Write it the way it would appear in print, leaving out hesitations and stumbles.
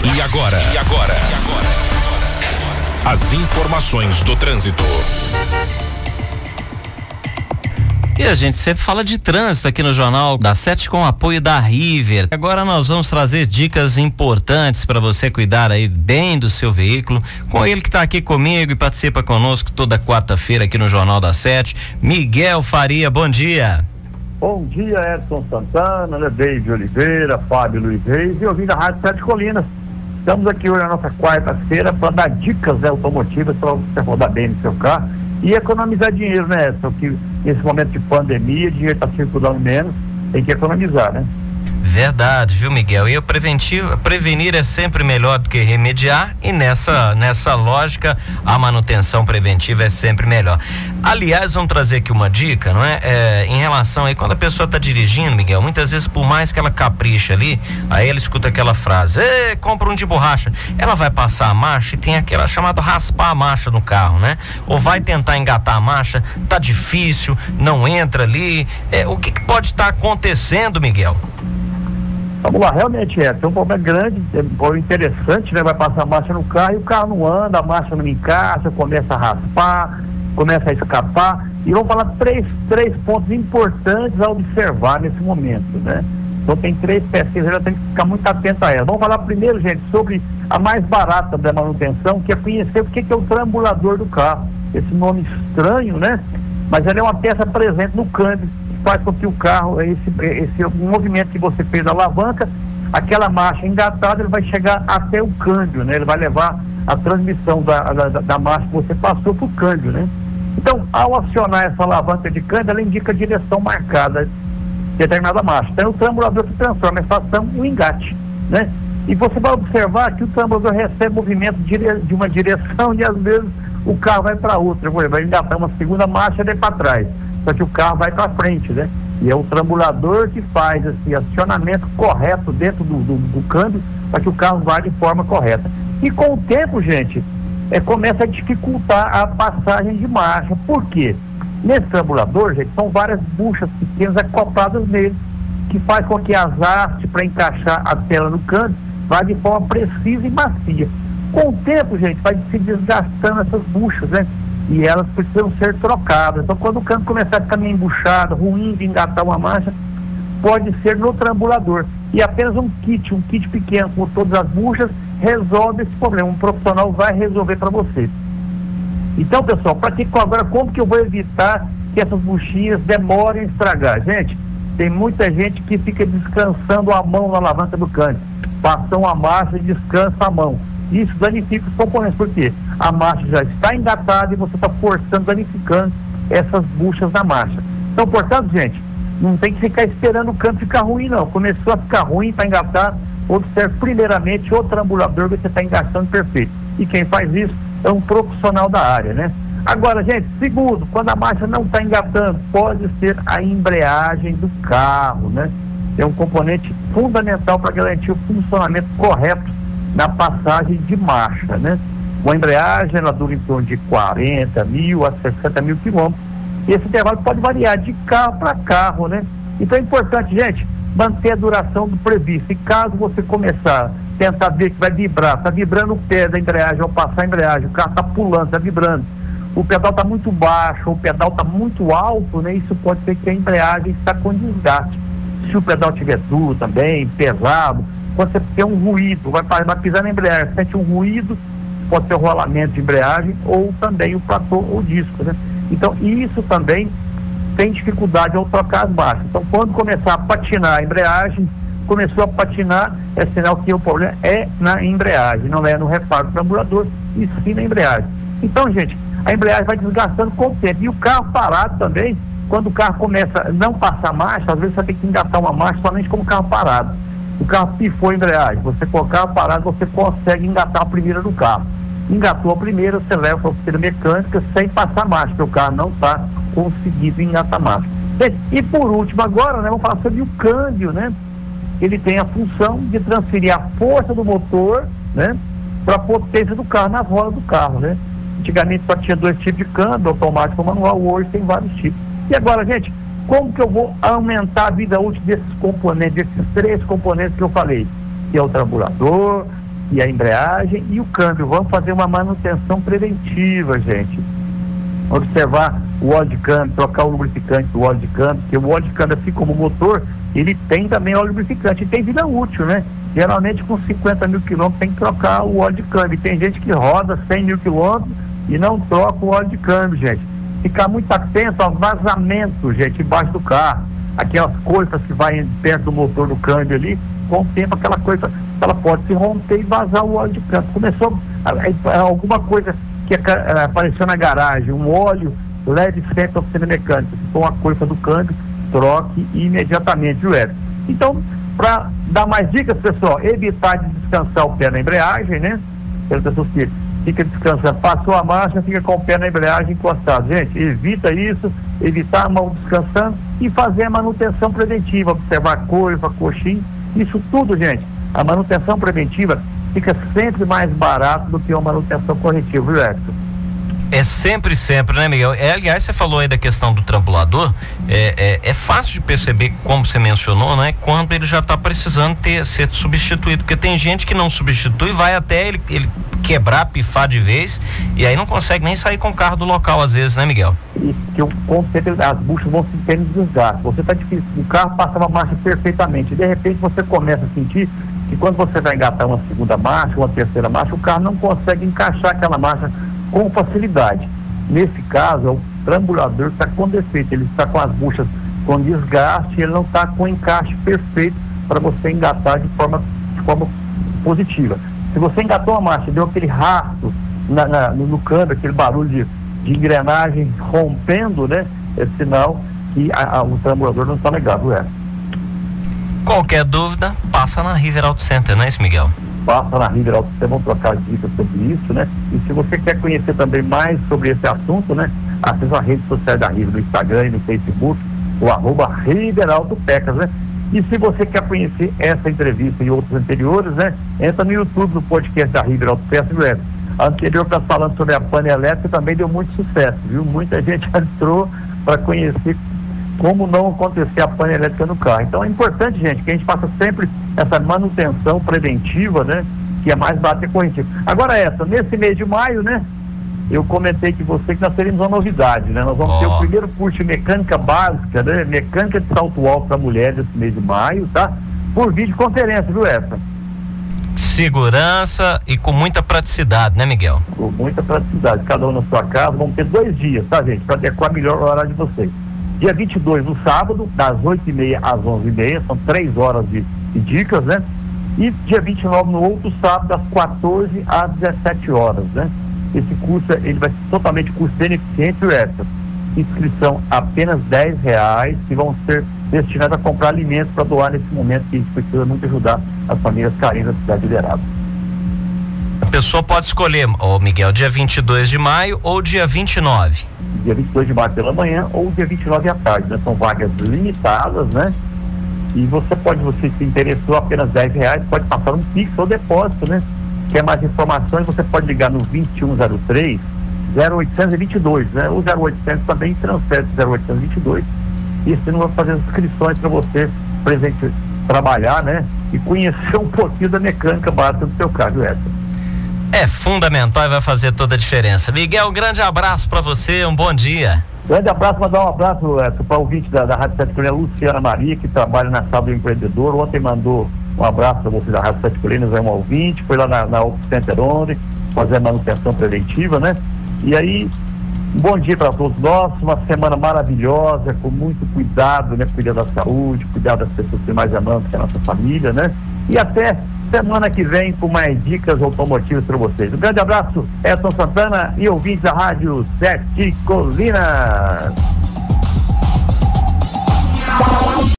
E agora? As informações do trânsito. E a gente sempre fala de trânsito aqui no Jornal da 7 com o apoio da River. Agora nós vamos trazer dicas importantes para você cuidar aí bem do seu veículo, com ele que está aqui comigo e participa conosco toda quarta-feira aqui no Jornal da 7, Miguel Faria. Bom dia. Bom dia, Edson Santana, David Oliveira, Fábio Luiz Reis e ouvindo a Rádio 7 Colinas. Estamos aqui hoje na nossa quarta-feira para dar dicas automotivas para você rodar bem no seu carro e economizar dinheiro, né, Edson? Que nesse momento de pandemia, o dinheiro está circulando menos, tem que economizar, né? Verdade, viu, Miguel? E prevenir é sempre melhor do que remediar, e nessa lógica a manutenção preventiva é sempre melhor. Aliás, vamos trazer aqui uma dica, não é? Em relação aí, quando a pessoa está dirigindo, Miguel, muitas vezes por mais que ela capricha ali, aí ela escuta aquela frase: compra um de borracha. Ela vai passar a marcha e tem aquela chamada raspar a marcha no carro, né? Ou vai tentar engatar a marcha, tá difícil, não entra ali. O que pode estar acontecendo, Miguel? Vamos lá, realmente é um problema grande, é um problema interessante, né? Vai passar a marcha no carro e o carro não anda, a marcha não encaixa, começa a raspar, começa a escapar. E vamos falar três pontos importantes a observar nesse momento, né? Então tem três peças que já tem que ficar muito atento a elas. Vamos falar primeiro, gente, sobre a mais barata da manutenção, que é conhecer o que é o trambulador do carro. Esse nome estranho, né? Mas ela é uma peça presente no câmbio, faz com que o carro, esse movimento que você fez da alavanca, aquela marcha engatada, ele vai chegar até o câmbio, né? Ele vai levar a transmissão da marcha que você passou para o câmbio, né? Então, ao acionar essa alavanca de câmbio, ela indica a direção marcada de determinada marcha. Então, é o trambulador que transforma essa ação em engate, né? E você vai observar que o trambulador recebe movimento de uma direção e às vezes o carro vai para outra, vai engatar uma segunda marcha e daí para trás. Só que o carro vai para frente, né? E é o trambulador que faz esse acionamento correto dentro do câmbio para que o carro vá de forma correta. E com o tempo, gente, começa a dificultar a passagem de marcha. Por quê? Nesse trambulador, gente, são várias buchas pequenas acopladas nele, que faz com que as hastes para encaixar a tela no câmbio vá de forma precisa e macia. Com o tempo, gente, vai se desgastando essas buchas, né? E elas precisam ser trocadas. Então, quando o câmbio começar a ficar meio embuchado, ruim de engatar uma marcha, pode ser no trambulador. E apenas um kit pequeno com todas as buchas, resolve esse problema. Um profissional vai resolver para você. Então, pessoal, agora como que eu vou evitar que essas buchinhas demorem a estragar? Gente, tem muita gente que fica descansando a mão na alavanca do câmbio. Passam a marcha e descansa a mão. Isso danifica os componentes, porque a marcha já está engatada e você está forçando, danificando essas buchas da marcha. Então, portanto, gente, não tem que ficar esperando o câmbio ficar ruim, não. Começou a ficar ruim para engatar, observe primeiramente o trambulador que você está engatando perfeito. E quem faz isso é um profissional da área, né? Agora, gente, segundo, quando a marcha não está engatando, pode ser a embreagem do carro, né? É um componente fundamental para garantir o funcionamento correto na passagem de marcha, né? Uma embreagem, ela dura em torno de 40 mil a 60 mil quilômetros. E esse intervalo pode variar de carro para carro, né? Então é importante, gente, manter a duração do previsto. E caso você começar a tentar ver que vai vibrar, está vibrando o pé da embreagem ao passar a embreagem, o carro está pulando, está vibrando, o pedal está muito baixo, o pedal está muito alto, né? Isso pode ser que a embreagem está com desgaste. Se o pedal estiver duro também, pesado, quando você tem um ruído, vai pisar na embreagem, sente um ruído, pode ser o rolamento de embreagem ou também o platô ou disco, né? Então, isso também tem dificuldade ao trocar as marchas. Então, quando começar a patinar a embreagem, começou a patinar, é sinal que o problema é na embreagem, não é no reparo do trambulador, e sim na embreagem. Então, gente, a embreagem vai desgastando com o tempo. E o carro parado também, quando o carro começa a não passar marcha, às vezes você tem que engatar uma marcha somente como carro parado. O carro pifou a embreagem, você com o carro parado, você consegue engatar a primeira do carro. Engatou a primeira, você leva para a oficina mecânica sem passar marcha, porque o carro não está conseguindo engatar marcha. E por último agora, né, vamos falar sobre o câmbio, né? Ele tem a função de transferir a força do motor, né, para a potência do carro, na roda do carro, né? Antigamente só tinha dois tipos de câmbio, automático ou manual, hoje tem vários tipos. E agora, gente, como que eu vou aumentar a vida útil desses componentes, desses três componentes que eu falei? Que é o trambulador, e a embreagem e o câmbio. Vamos fazer uma manutenção preventiva, gente. Observar o óleo de câmbio, trocar o lubrificante do óleo de câmbio, porque o óleo de câmbio, assim como o motor, ele tem também óleo lubrificante e tem vida útil, né? Geralmente com 50 mil quilômetros tem que trocar o óleo de câmbio. Tem gente que roda 100 mil quilômetros e não troca o óleo de câmbio, gente. Ficar muito atento ao vazamento, gente, embaixo do carro. Aquelas coisas que vai perto do motor do câmbio ali, com o tempo aquela coisa, ela pode se romper e vazar o óleo de câmbio. Começou alguma coisa que apareceu na garagem, um óleo, leve sempre a oficina mecânica. Se for uma coisa do câmbio, troque imediatamente, viu, Edson? Então, para dar mais dicas, pessoal, evitar de descansar o pé na embreagem, né? As pessoas que fica descansando, passou a marcha, fica com o pé na embreagem encostado. Gente, evita isso, evitar a mão descansando e fazer a manutenção preventiva, observar a coifa, coxinha, isso tudo, gente. A manutenção preventiva fica sempre mais barato do que a manutenção corretiva, viu, Edson? É sempre, né, Miguel? Aliás, você falou aí da questão do trambulador, é fácil de perceber, como você mencionou, né? Quando ele já está precisando ser substituído, porque tem gente que não substitui, vai até ele quebrar, pifar de vez, e aí não consegue nem sair com o carro do local, às vezes, né, Miguel? Isso, porque as buchas vão se tendo desgaste. Você está difícil, o carro passa uma marcha perfeitamente, e de repente você começa a sentir que quando você vai engatar uma segunda marcha, uma terceira marcha, o carro não consegue encaixar aquela marcha com facilidade. Nesse caso, é o trambulador que está com defeito, ele está com as buchas com desgaste, ele não está com encaixe perfeito para você engatar de forma positiva. Se você engatou uma marcha, deu aquele rastro no câmbio, aquele barulho de engrenagem rompendo, né? É sinal que o trambulador não está legal, é? Qualquer dúvida, passa na River Auto Center, não é isso, Miguel? Passa na River Auto Center, vamos trocar dicas sobre isso, né? E se você quer conhecer também mais sobre esse assunto, né? Acesse a rede social da River no Instagram e no Facebook, o @RiverAutoPecas, né? E se você quer conhecer essa entrevista e outras anteriores, né? Entra no YouTube do podcast da River Autopecas, viu? A anterior está falando sobre a pane elétrica, também deu muito sucesso, viu? Muita gente entrou para conhecer como não acontecer a pane elétrica no carro. Então é importante, gente, que a gente faça sempre essa manutenção preventiva, né? Que é mais barato que corretiva. Agora nesse mês de maio, né? Eu comentei que nós teremos uma novidade, né? Nós vamos ter o primeiro curso de mecânica básica, né? Mecânica de salto alto para mulheres esse mês de maio, tá? Por videoconferência, viu, Edson? Segurança e com muita praticidade, né, Miguel? Com muita praticidade, cada um na sua casa. Vamos ter 2 dias, tá, gente? Para adequar melhor o horário de vocês. Dia 22, no sábado, das 8h30 às 11h30, são 3 horas de dicas, né? E dia 29, no outro sábado, das 14 às 17 horas, né? Esse curso, ele vai ser totalmente curso beneficente, essa inscrição apenas R$10, que vão ser destinados a comprar alimentos para doar nesse momento que a gente precisa muito ajudar as famílias carentes da cidade de Uberaba. A pessoa pode escolher, Miguel, dia 22 de maio ou dia 29? Dia 22 de maio pela manhã ou dia 29 à tarde, né? São vagas limitadas, né? E você se interessou, apenas R$10, pode passar um Pix ou depósito, né? Quer mais informações, você pode ligar no 2103-0822, né? O 0800 também transfere para 0822 e você não vai fazer as inscrições para você trabalhar, né? E conhecer um pouquinho da mecânica básica do seu carro, Edson. É fundamental e vai fazer toda a diferença. Miguel, um grande abraço para você, um bom dia. Grande abraço, mandar um abraço para o ouvinte da Rádio Sete Colinas, Luciana Maria, que trabalha na sala do empreendedor. Ontem mandou um abraço para você da Rádio Sete Colinas, é um ouvinte, foi lá na Auto Center ontem, fazer a manutenção preventiva, né? E aí, um bom dia para todos nós, uma semana maravilhosa, com muito cuidado, né? Cuidar da saúde, cuidar das pessoas que mais amamos, que é a nossa família, né? E até semana que vem com mais dicas automotivas para vocês. Um grande abraço, Edson Santana e ouvintes da Rádio Sete Colinas.